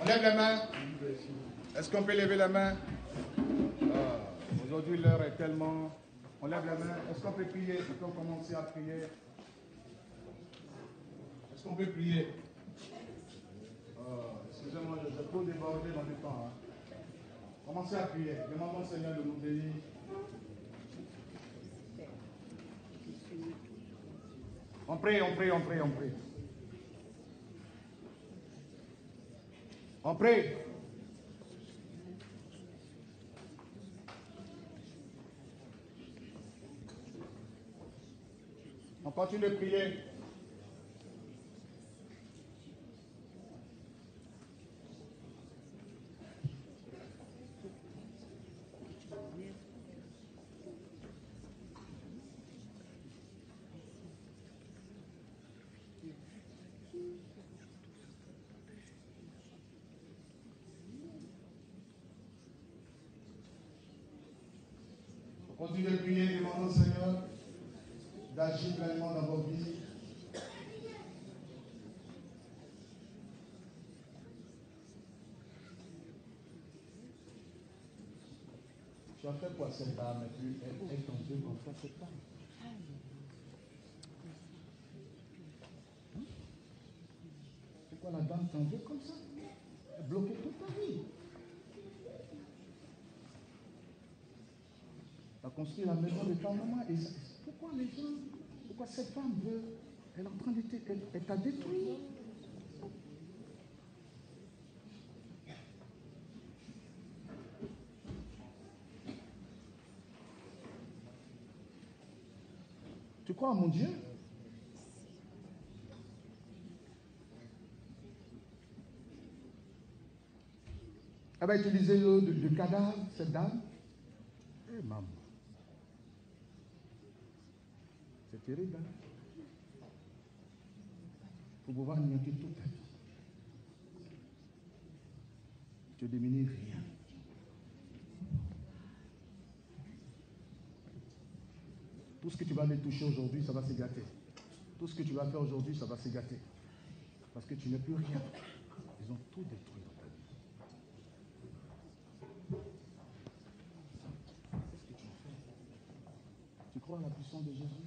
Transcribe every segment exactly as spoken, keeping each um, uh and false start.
lève la main. Est-ce qu'on peut lever la main? Ah, aujourd'hui, l'heure est tellement... On lève la main. Est-ce qu'on peut prier? Est-ce qu'on peut commencer à prier? Est-ce qu'on peut prier? Oh, excusez-moi, je suis trop débordé dans le temps. Hein. Commencez à prier. Demandons au Seigneur de nous bénir. On prie, on prie, on prie, on prie. On prie. On continue de prier. Continuez de prier, demandons au Seigneur d'agir pleinement dans vos vies. Tu as fait quoi cette dame et puis elle est tombée comme ça cette dame? C'est quoi la dame tombée comme ça? Elle est bloquée toute ta vie. Tu as construit la maison de ta maman et ça, pourquoi les gens, pourquoi cette femme veut, elle est en train de te, elle, elle t'a détruit. Tu crois à mon Dieu? Elle va utiliser l'eau du cadavre, cette dame. Eh maman. C'est terrible, hein? Pour pouvoir alimenter toute ta vie. Tu ne diminues rien. Tout ce que tu vas aller toucher aujourd'hui, ça va se gâter. Tout ce que tu vas faire aujourd'hui, ça va se gâter. Parce que tu n'es plus rien. Ils ont tout détruit dans ta vie. Qu'est-ce que tu fais? Tu crois à la puissance de Jésus?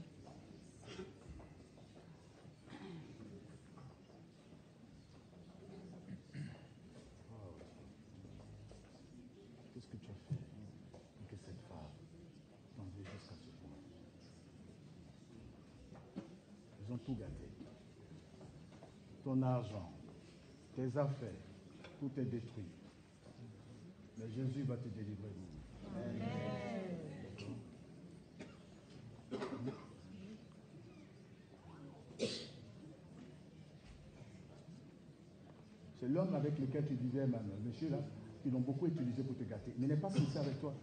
Qu'est-ce que tu as fait pour que cette femme t'en vienne jusqu'à ce point? Ils ont tout gâté. Ton argent, tes affaires, tout est détruit. Mais Jésus va te délivrer. Amen. C'est l'homme avec lequel tu vivais, même, le monsieur là, qui l'ont beaucoup utilisé pour te gâter. Mais il n'est pas sincère avec toi.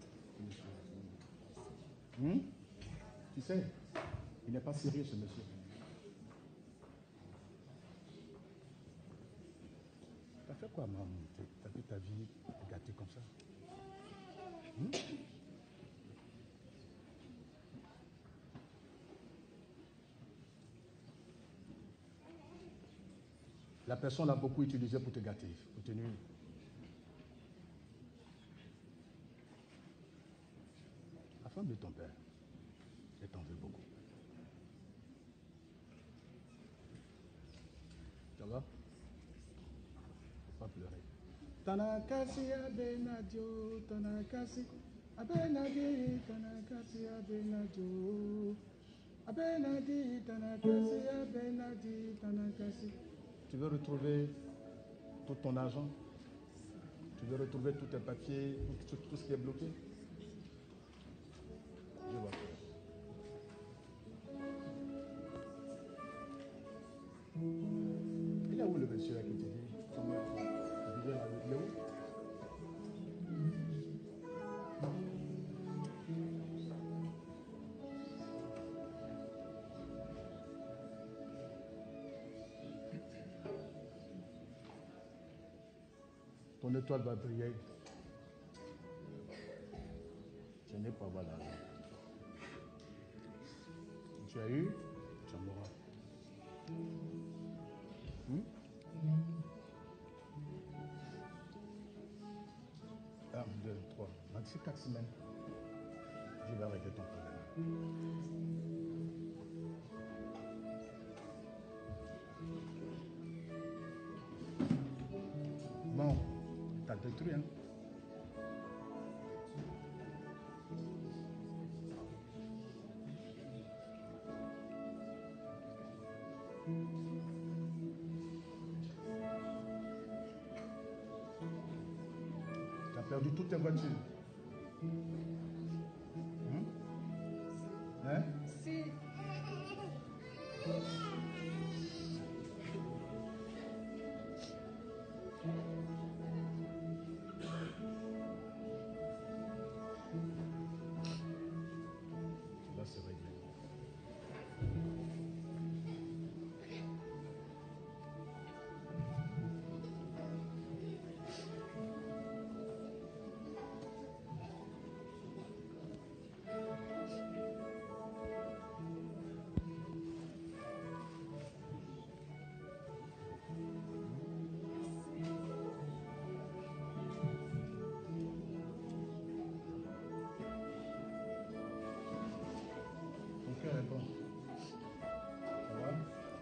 Hum? Tu sais, il n'est pas sérieux ce monsieur. T'as fait quoi, maman? T'as vu ta vie gâtée comme ça? Hum? La personne l'a beaucoup utilisé pour te gâter, pour te nuire. La femme de ton père, elle t'en veut beaucoup. Ça va? Faut pas pleurer. Tanakasi abenadio, tanakasi abenadi, tanakasi abenadio, abenadi, tanakasi abenadi, tanakasi. Tu veux retrouver tout ton argent? Tu veux retrouver tous tes papiers, tout, tout, tout ce qui est bloqué? Je vois. Il est où le monsieur là qui te dit? Il est où? Ton étoile va briller. Je n'ai pas voilà. Tu as eu, tu en auras. Hmm? d'ici quatre semaines, je vais régler ton problème. Bon, t'as détruit, hein? Tu as perdu toutes tes voitures. Hein? Hein? Si. Là, c'est réglé. Ton cœur est bon. Ça va?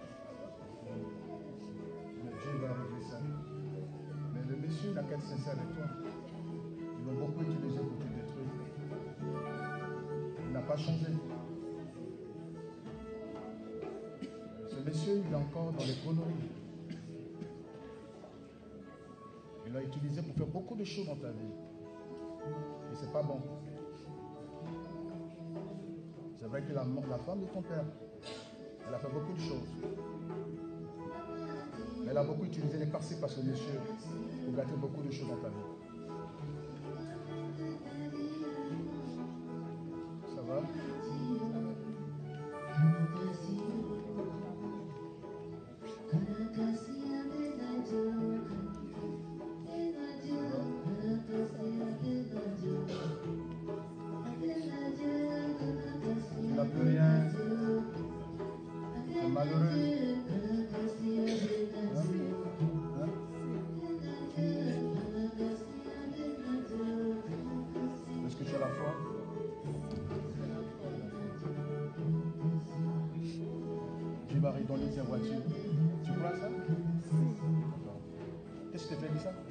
Mais Dieu va régler ça. Mais le monsieur n'a qu'à être sincère avec toi. Ils l'ont beaucoup utilisé pour te détruire. Il n'a pas changé. Ce monsieur, il est encore dans les conneries. Il l'a utilisé pour faire beaucoup de choses dans ta vie. Et c'est pas bon. C'est vrai que la, la femme de ton père, elle a fait beaucoup de choses. Mais elle a beaucoup utilisé les parcelles par ce monsieur pour gâter beaucoup de choses dans ta vie. Ça va? Tu n'as plus rien. C'est malheureux. Hein? Hein? Est-ce que tu as la foi? Tu vas redonner tes voitures. Tu crois ça? D'accord. Qu'est-ce que tu as dit ça?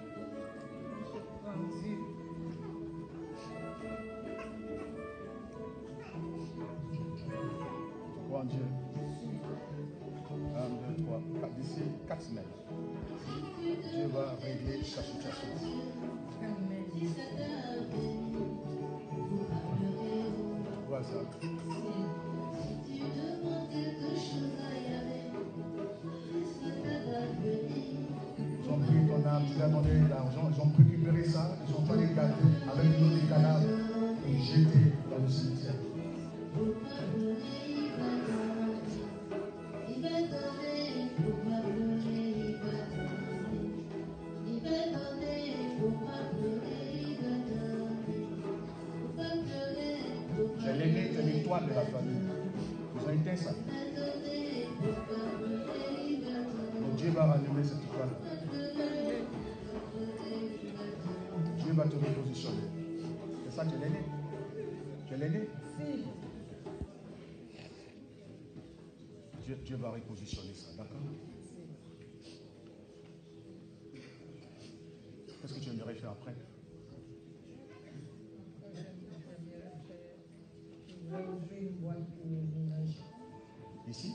Tu crois en Dieu? Un, deux, trois, quatre, d'ici quatre semaines. Dieu va régler ta situation. Voilà ça. Ils ont pris ton âme, tu as donné l'argent, ils ont récupéré ça, ils ont pas les gâtés avec l'eau des cadavres et jeté dans le cimetière. C'est l'aîné, c'est l'étoile de la famille. Ils ont éteint ça. Donc Dieu va rallumer cette étoile. Dieu va te repositionner. C'est ça, tu es l'aîné. Tu es l'aîné? Dieu, Dieu va repositionner ça, d'accord? Qu'est-ce que tu aimerais faire après? Ici?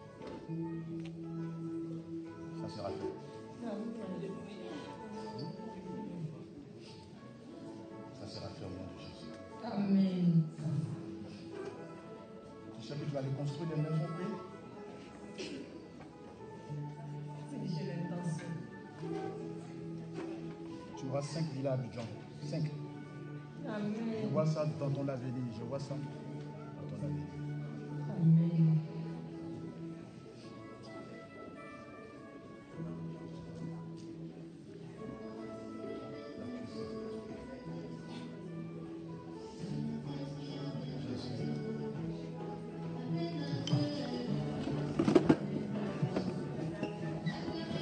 Ça sera fait. Ça sera fait au nom de Jésus. Amen. Tu sais que tu vas aller construire des maisons, oui? J'ai l'intention. Tu auras cinq villas à Abidjan. Cinq. Amen. Je vois ça dans ton avenir. Je vois ça dans ton avenir. Amen.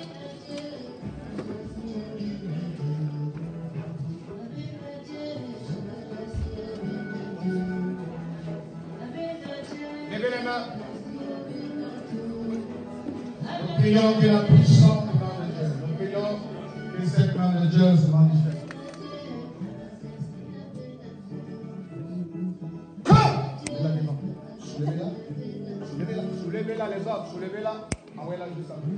Jésus. prions que la puissance main de Dieu. Nous prions que cette main de Dieu se manifeste. Soulevez-la, soulevez-la, soulevez-la, soulevez-la les autres, soulevez-la. Envoyez-la juste à vous.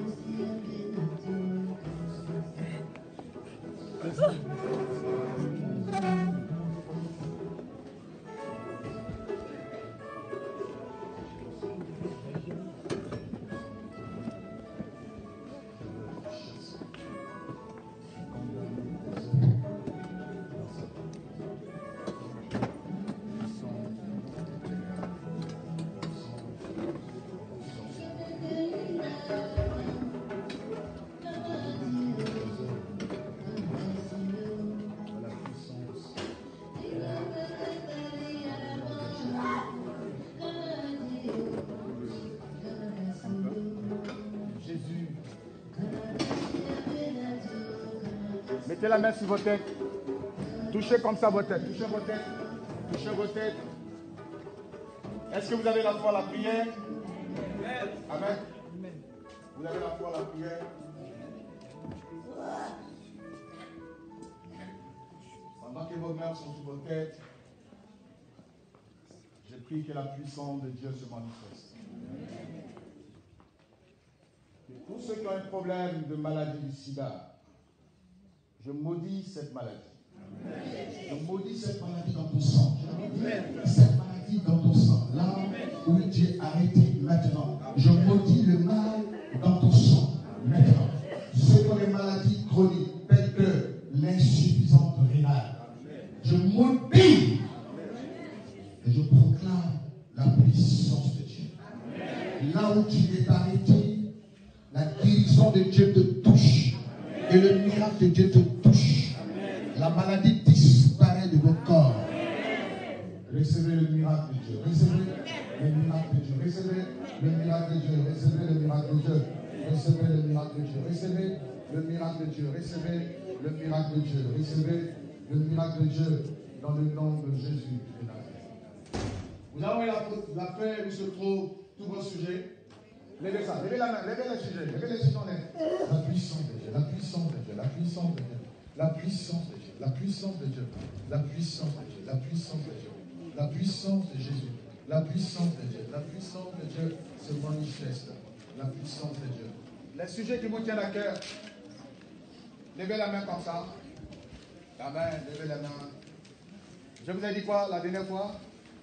Mettez la main sur vos têtes. Touchez comme ça vos têtes. Touchez vos têtes. Touchez vos têtes. Est-ce que vous avez la foi à la prière? Amen. Vous avez la foi à la prière? Pendant que vos mains sont sur vos têtes, je prie que la puissance de Dieu se manifeste. Que tous ceux qui ont un problème de maladie du sida, je maudis cette maladie. Je maudis cette maladie dans ton sang. Je maudis cette maladie dans ton sang. Là où Dieu a arrêté maintenant. Je maudis le mal dans ton sang maintenant. Ceux qui ont des maladies chroniques, telles que l'insuffisance rénale. Je maudis et je proclame la puissance de Dieu. Là où tu es arrêté, la guérison de Dieu te touche. Et le miracle de Dieu te touche. La maladie disparaît de vos corps. Recevez le miracle de Dieu. Recevez le miracle de Dieu. Recevez le miracle de Dieu. Recevez le miracle de Dieu. Recevez le miracle de Dieu. Recevez le miracle de Dieu. Recevez le miracle de Dieu. Recevez le miracle de Dieu dans le nom de Jésus de Nazareth. Vous avez la, la paix où se trouvent tous vos sujets. Levez ça, levez la main, levez les sujets, levez les sujets. La puissance de Dieu, la puissance de Dieu, la puissance de Dieu, la puissance de Dieu, la puissance de Dieu, la puissance de Dieu, la puissance de Dieu, la puissance de Jésus, la puissance de Dieu, la puissance de Dieu se manifeste, la puissance de Dieu. Les sujets qui vous tiennent à cœur, levez la main comme ça. La main, levez la main. Je vous ai dit quoi la dernière fois?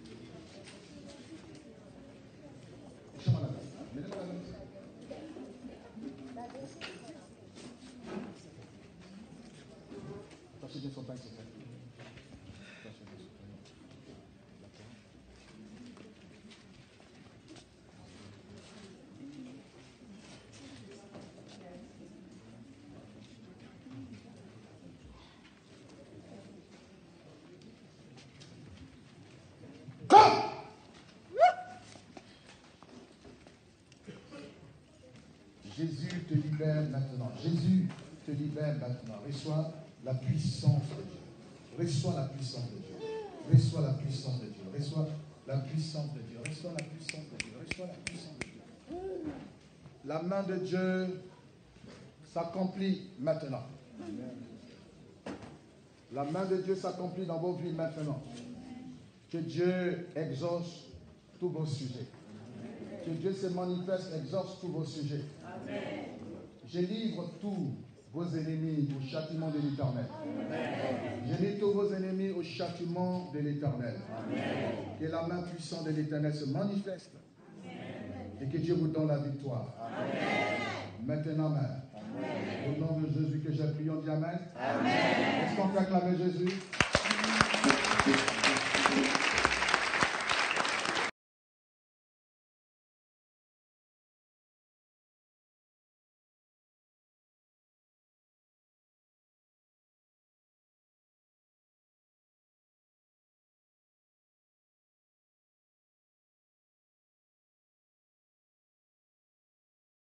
Jésus te libère maintenant. Jésus te libère maintenant. Reçois la puissance de Dieu. Reçois la puissance de Dieu. Reçois la puissance de Dieu. Reçois la puissance de Dieu. Reçois la puissance de Dieu. Reçois la puissance de Dieu. La main de Dieu s'accomplit maintenant. La main de Dieu s'accomplit dans vos vies maintenant. Que Dieu exauce tous vos sujets. Que Dieu se manifeste, exauce tous vos sujets. Amen. Je livre tous vos ennemis au châtiment de l'Éternel. Je livre tous vos ennemis au châtiment de l'Éternel. Que la main puissante de l'Éternel se manifeste. Amen. Et que Dieu vous donne la victoire. Amen. Maintenant même. Amen. Au nom de Jésus que j'ai prié, on dit Amen. Amen. Est-ce qu'on peut acclamer Jésus?